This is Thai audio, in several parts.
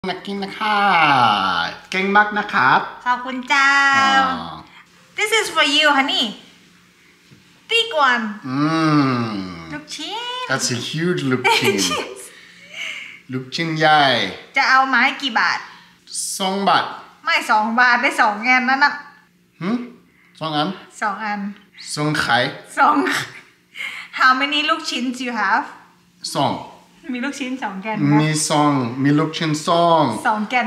นักกินนะคะเก่งมากนะครับขอบคุณเจ้า This is for you honey big one ลูกชิ้น That's a huge ลูกชิ้น ลูกชิ้นใหญ่จะเอาไม้กี่บาท 2 บาทไม่2 บาทได้2 อันนั่นน่ะ 2 อัน 2 อัน 2 ไข่ How many ลูกชิ้น do you have 2 มีลูกชิ้น2 แกนมีลูกชิ้น2 แกน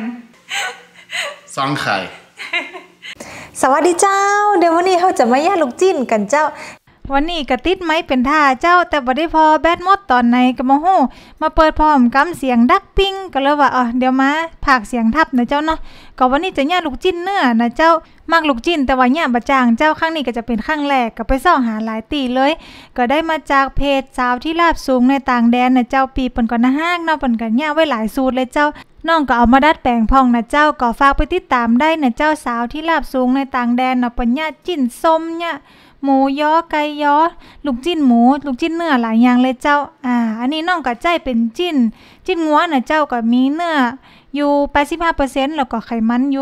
2 ไข่สวัสดีเจ้าเดี๋ยววันนี้เราจะมาย่างลูกจิ้นกันเจ้าวันนี้กระติดไม้เป็นท่าเจ้าแต่บ่ได้พอแบตหมดตอนไหนก็มาฮู้มาเปิดพร้อมกำเสียงดักปิ้งก็เลยว่าเดี๋ยวมาพากเสียงทับนะเจ้าเนาะก็วันนี้จะย่างลูกจิ้นเนื้อนะเจ้ามักลูกจิ้นแต่ว่าย่างบ่จางเจ้าครั้งนี้ก็จะเป็นครั้งแรกก็ไปเซ้าหาหลายตีเลยก็ได้มาจากเพจสาวที่ราบสูงในต่างแดนนะเจ้าปีเปิ้นก็น่าฮักเนาะเปิ้นก็ย่างไว้หลายสูตรเลยเจ้าน้องก็เอามาดัดแปลงพ่องนะเจ้าก็ฝากไปติดตามได้นะเจ้าสาวที่ราบสูงในต่างแดนเนาะเปิ้นย่างจิ้นส้มย่างหมูยอไก่ยอลูกจิ้นหมูลูกจิ้นเนื้อหลายอย่างเลยเจ้าอันนี้น้องก็ใจเป็นจิ้นงัวน่ะเจ้าก็มีเนื้ออยู่ 85% แล้วก็ไขมันอยู่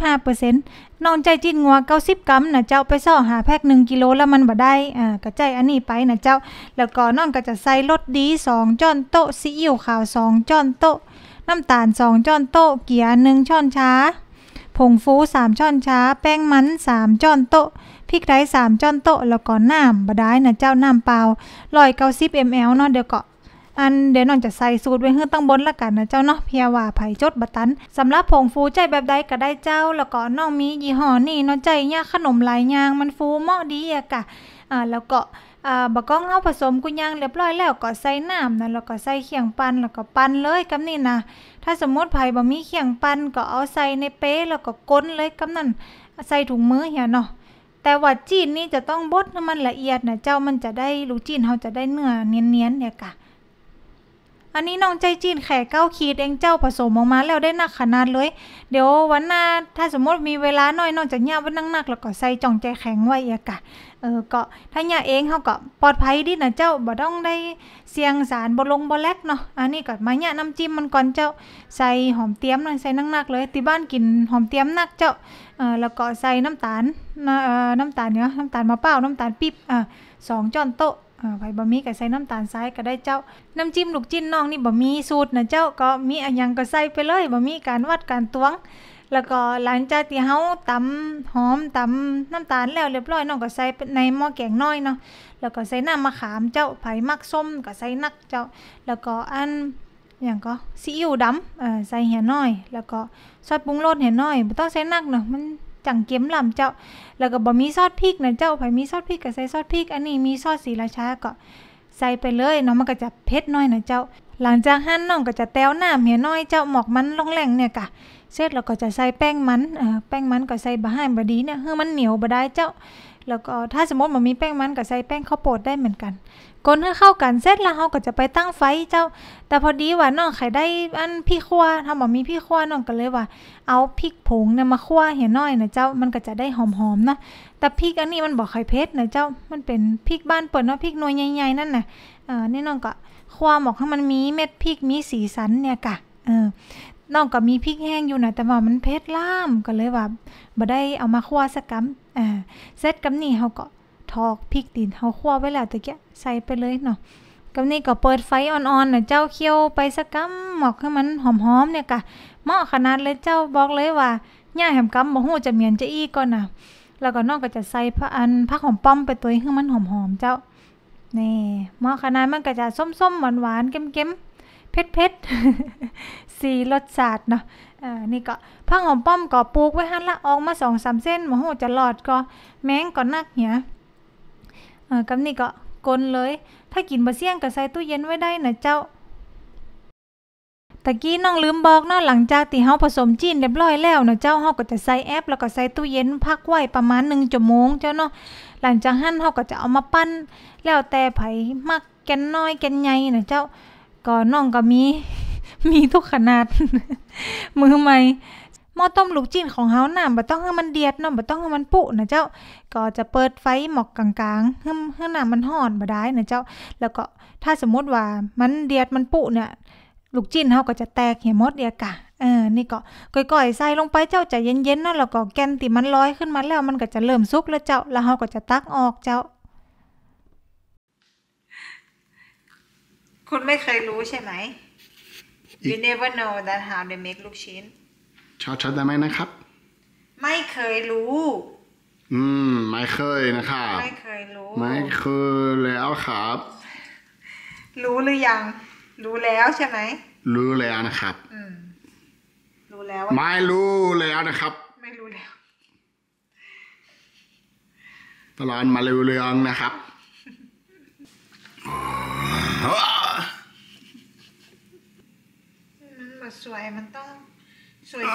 15% น้องใจจิ้นงัว90 กรัมน่ะเจ้าไปซ่อหาแพ็ค1 กิโลแล้วมันบ่ได้ก็ใจอันนี้ไปน่ะเจ้าแล้วก็น้องก็จะใส่รสดี2 ช้อนโต๊ะซีอิ๊วขาว2 ช้อนโต๊ะน้ำตาล2 ช้อนโต๊ะเกลือ1 ช้อนชาผงฟู3 ช้อนชาแป้งมัน3 ช้อนโต๊ะพริกไทย3 ช้อนโต๊ะแล้วก็น้ำบ่ได้นะเจ้าน้ำเปล่า190 ml เนาะเดี๋ยวน้องจะใส่สูตรไว้ให้ตั้งบนละกันนะเจ้าเนาะเพียว่าไผจดบ่ตันสำหรับผงฟูใจแบบใดก็ได้เจ้าแล้วก็น้องมียี่ห้อนี่เนาะใจยากขนมหลายอย่างมันฟูเหมาะดีอะกะแล้วก็บักก้องเฮาผสมกุยางเรียบร้อยแล้วก็ใส่น้ำนะแล้วก็ใส่เขียงปั่นแล้วก็ปั่นเลยกับนี่นะถ้าสมมติไผบ่มีเขียงปั่นก็เอาใส่ในเป๊แล้วก็ก้นเลยกับนั่นใส่ถุงมือเหี่ยเนาะแต่ว่าจีนนี่จะต้องบดให้มันละเอียดนะเจ้ามันจะได้ลูกจีนเฮาจะได้เนื้อเนียนๆเนี่ยกะอันนี้น้องใจจีนแค่9 ขีดเองเจ้าผสมออกมาแล้วได้หนักขนาดเลยเดี๋ยววันหน้าถ้าสมมติมีเวลาน้อยน้องจะย่าไว้นักๆแล้วก็ใส่จ่องใจแข็งไว้อะกะก็ถ้าย่าเองเฮาก็ปลอดภัยดีนะเจ้าบ่ต้องได้เสี่ยงสารบ่แลกเนาะอันนี้ก็มาย่าน้ำจิ้มมันก่อนเจ้าใส่หอมเตี้ยมหน่อยใส่นักๆเลยที่บ้านกินหอมเตี้ยมนักเจ้าแล้วก็ใส่น้ำตาลน้ำตาลเนี่ยน้ำตาลมะพร้าวน้ำตาลปิ๊บ2 ช้อนโต๊ะไผบ่มีก็ใส่น้ำตาลทรายก็ได้เจ้าน้ำจิ้มลูกจิ้นน้องนี่บ่มีสูตรนะเจ้าก็มีอันหยังก็ใส่ไปเลยบ่มีการวัดการตวงแล้วก็หลังจากที่เฮาตำหอมตำน้ำตาลแล้วเรียบร้อยน้องก็ใส่ในหม้อแกงน้อยเนาะแล้วก็ใส่น้ำมะขามเจ้าไผมักส้มก็ใส่นักเจ้าแล้วก็อันอย่างก็ซีอิ๊วดำใส่เหี่ยน้อยแล้วก็ซอสปรุงรสเหี่ยน้อยบ่ต้องใส่นักเนาะมันจังเค็มล่ำเจ้าแล้วก็บ่มีซอสพริกนะเจ้าไผมีซอสพริกก็ใส่ซอสพริกอันนี้มีซอสศรีราชาก็ใส่ไปเลยเนาะมันก็จะเผ็ดน้อยนะเจ้าหลังจากหั่นน้องก็จะแต้วน้ำเหี่ยน้อยเจ้าหมอกมันลงแหล่งเนี่ยกะเสร็จแล้วก็จะใส่แป้งมันก็ใส่บ่ให้บ่ดีเนี่ยให้มันเหนียวบ่ได้เจ้าแล้วก็ถ้าสมมติบ่มีแป้งมันก็ใส่แป้งข้าวโพดได้เหมือนกันคนให้เข้ากันเสร็จแล้วเฮาก็จะไปตั้งไฟเจ้าแต่พอดีว่าน้องไข่ได้อันพริกขั่วถ้าบ่มีพริกขั่วน้องก็เลยว่าเอาพริกผงเนี่ยมาคั่วเหี่ยน้อยนะเจ้ามันก็จะได้หอมๆนะแต่พริกอันนี้มันบ่ค่อยเผ็ดนะเจ้ามันเป็นพริกบ้านเปิ้นเนาะพริกหน่วยใหญ่ๆนั่นน่ะนี่น้องก็คั่วหมอกให้มันมีเม็ดพริกมีสีสันเนี่ยกะน้องก็มีพริกแห้งอยู่นะแต่ว่ามันเผ็ดล่ามก็เลยว่าบ่ได้เอามาคั่วสักกำเสร็จกำนี้เฮาก็ทอกพริกตีนเฮาคั่วไว้แล้วตะเกียใส่ไปเลยเนาะกำนี้ก็เปิดไฟอ่อนๆน่ะเจ้าเคี่ยวไปสักกำหมอกให้มันหอมๆเนี่ยกะเหมาะขนาดเลยเจ้าบอกเลยว่าย่าแหมกำบ่ฮู้จะเมียนจะอี้ก่อนน่ะแล้วก็น้องก็จะใส่ผักหอมป้อมไปตัวให้มันหอมๆเจ้านี่เหมาะขนาดมันก็จะส้มๆหวานๆเค็มๆเผ็ดๆสีรสชาติเนาะนี่ก็ผักหอมป้อมก็ปลูกไว้หั่นละออกมา 2-3 เส้นบ่ฮู้จะรอดก็แมงก็นักเหี่ยกำนี้ก็กลเลยถ้ากินบ่เสี่ยงก็ใส่ตู้เย็นไว้ได้นะเจ้าตะกี้น้องลืมบอกเนาะหลังจากที่เฮาผสมจีนเรียบร้อยแล้วนะเจ้าเฮาก็จะใส่แอปแล้วก็ใส่ตู้เย็นพักไว้ประมาณ1 ชั่วโมงเจ้าเนาะหลังจากนั้นเฮาก็จะเอามาปั้นแล้วแต่ไผมักแกนน้อยแกนใหญ่นะเจ้าก็น้องก็มีทุกขนาด มือใหม่หม้อต้มลูกจิ้นของเฮาน่ะบ่ต้องให้มันเดือดเนาะบ่ต้องให้มันปุนะเจ้าก็จะเปิดไฟหมอกกลางๆให้น้ำมันร้อนบ่ได้นะเจ้าแล้วก็ถ้าสมมุติว่ามันเดือดมันปุเนี่ยลูกจิ้นเฮาก็จะแตกเหี่ยหมดเดียกะนี่ก็ก่อยๆใส่ลงไปเจ้าใจเย็นๆเนาะแล้วก็แกนที่มันลอยขึ้นมาแล้วมันก็จะเริ่มสุกแล้วเจ้าแล้วเฮาก็จะตักออกเจ้าคุณไม่เคยรู้ใช่ไหม You never know that how they make ลูกชิ้นชัดได้ไหมนะครับไม่เคยรู้ไม่เคยนะครับไม่เคยรู้ไม่เคยแล้วครับรู้หรือยังรู้แล้วใช่ไหมรู้แล้วนะครับรู้แล้วไม่รู้แล้วนะครับไม่รู้แล้วตลอดมาเรื่องนะครับมันสวยมันต้องสวย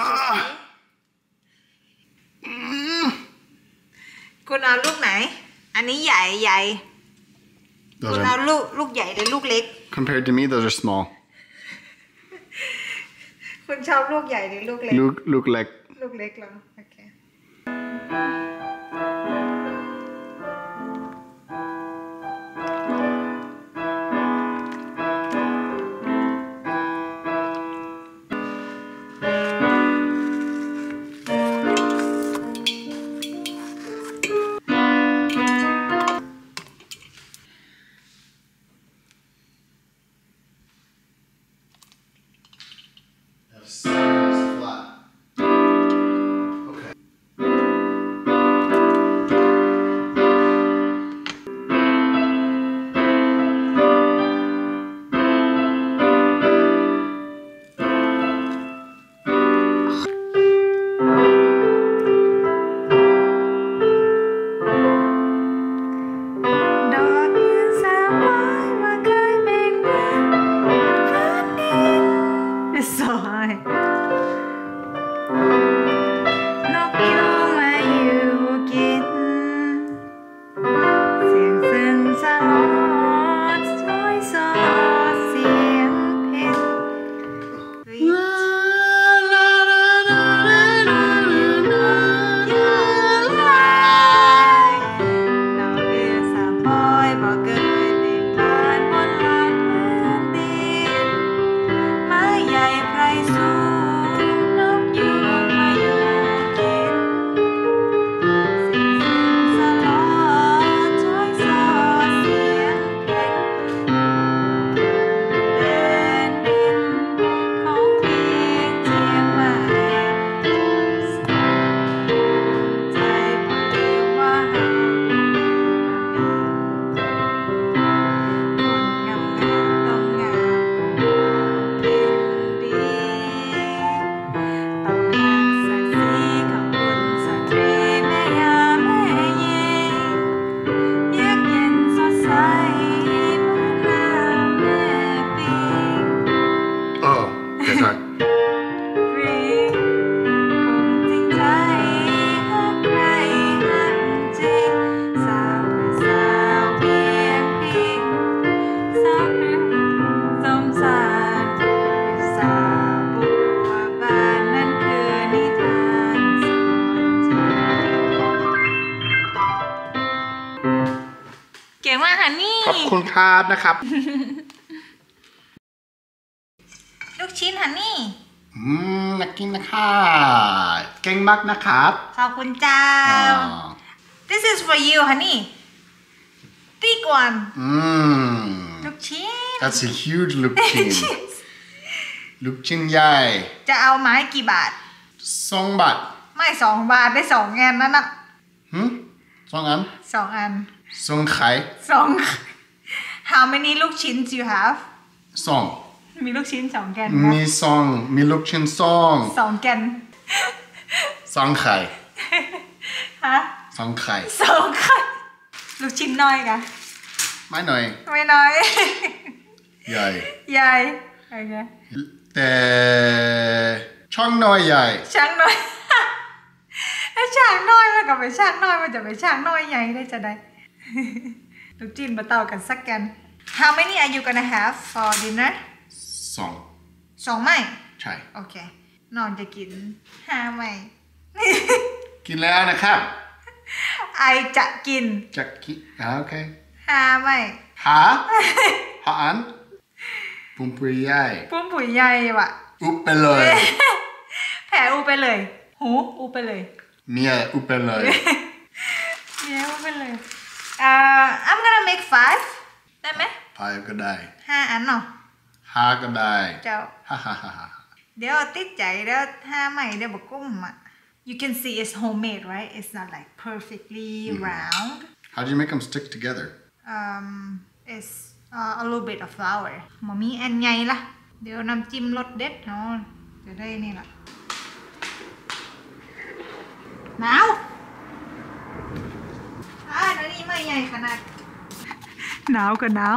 คุณเอาลูกไหนอันนี้ใหญ่คุณเอาลูกใหญ่หรือลูกเล็ก Compared to me those are small คุณชอบลูกใหญ่หรือลูกเล็กลูกเล็กลูกเล็กเหรอโอเคเก่งมากค่ะนี่ขอบคุณครับนะครับลูกชิ้นค่ะนี่นักกินนะคะเก่งมากนะครับขอบคุณเจ้า This is for you honey big one ลูกชิ้น That's a huge ลูกชิ้นลูกชิ้นใหญ่จะเอาไม้กี่บาท 2 บาทไม่2 บาทได้2 อันนั่นน่ะ 2 อัน 2 อัน 2 ไข่ How many ลูกชิ้น do you have 2 มีลูกชิ้น2 แกนมีลูกชิ้น2 แกน 2 ไข่ฮะ 2 ไข่ 2 ไข่ลูกชิ้นน้อยกะไม่น้อยใหญ่โอเคแต่ช่างน้อยใหญ่ช่างน้อยช่างน้อยมันก็ไปช่างน้อยมันจะไปช่างน้อยใหญ่ได้จะได้ลูกชิ้นมาเต่ากันสักกัน How many are you gonna have for dinner 2 ไหมใช่โอเคนอนจะกิน5 ไหมกินแล้วนะครับไอจะกินโอเค 5 ไหม 5 อันปุ้มปุยใหญ่ว่ะอุปไปเลยแผ่อูไปเลยหูอูไปเลยเมียอุปไปเลยเยอะไปเลยI'm gonna make 5ได้ไหม 5ก็ได้ 5 อันเนาะ 5ก็ได้เจ้าฮ่าฮ่าฮ่าเดี๋ยวติดใจเดี๋ยว5ใหม่เดี๋ยวบอกกุ้มอ่ะ You can see it's homemade right it's not like perfectly round How do you make them stick together it's a little bit of flour หมอมีอันใหญ่ละเดี๋ยวน้ำจิ้มรสเด็ดเนาะจะได้นี่ละหนาวเดี๋ยวนี้ไม่ใหญ่ขนาดหนาวก็หนาว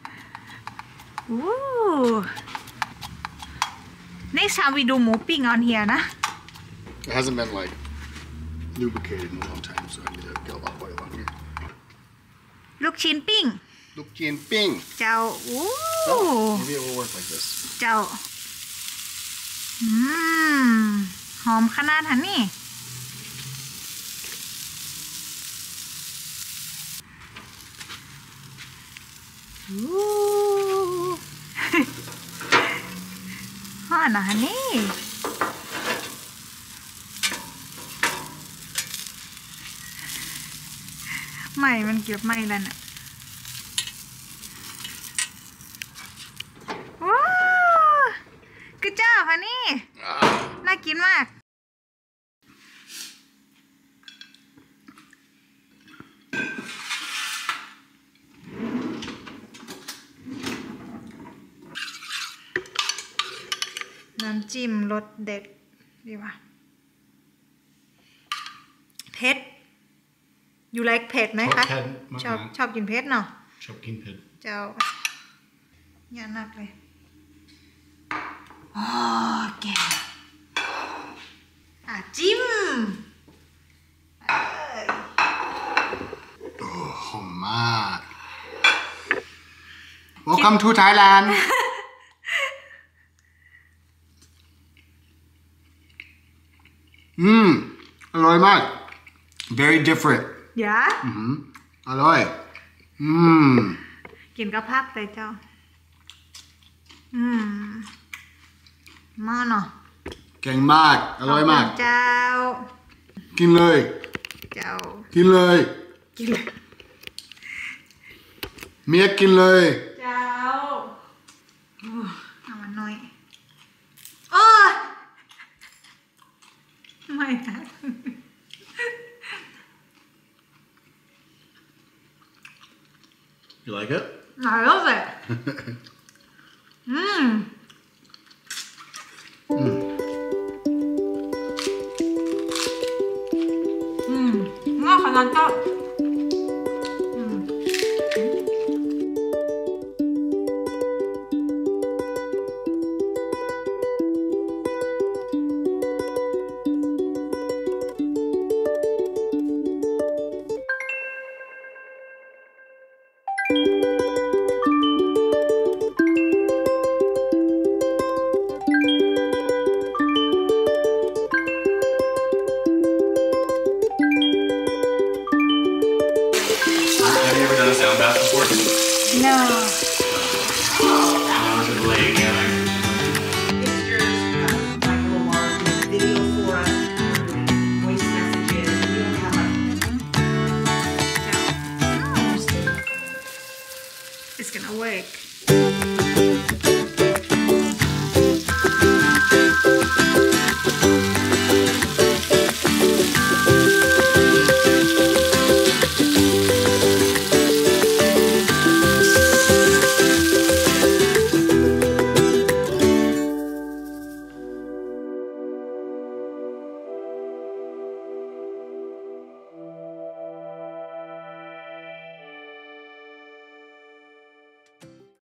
Next time we do หมูปิ้ง on here นะ It hasn't been like lubricated in a long time so I need to get a lot of oil on here ลูกชิ้นปิ้งลูกชิ้นปิ้งเจ้า Maybe it will work like this เจ้าหอมขนาดหันนี่ฮอนะฮันนี่ไม่มันเก็บไม่แล้วน่ะว้าวกึจ้าฮันนี่น่ากินมากน้ำจิ้มรสเด็ดดีว่ะเผ็ด You like เผ็ดไหมคะชอบกินเผ็ดเนาะชอบกินเผ็ดเจ้าอย่านักเลยโอเคจิ้มหอมมาก Welcome to Thailandอร่อยมาก very different อย่าอร่อยกินกับผักเลยเจ้ามาเนาะเก่งมากอร่อยมากเจ้ากินเลยเจ้ากินเลยเมียกินเลยเจ้าเอามาหน่อยไม่นะ You like it? I love it. ง่ายขนาดเจ้า Have you ever done a sound bath before? No.